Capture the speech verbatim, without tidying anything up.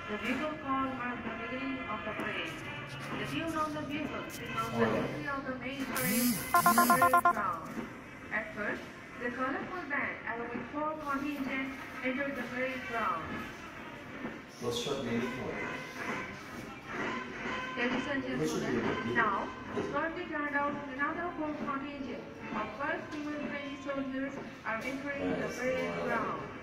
The bugle call marks the beginning of the parade. The tune on the bugle signals the entry of the main parade to the parade ground. At first, the colorful band, along with four contingents, entered the parade ground. Let's start maybe four. Ladies and gentlemen, now the currently turned out another four contingent of first female French soldiers are entering the parade ground.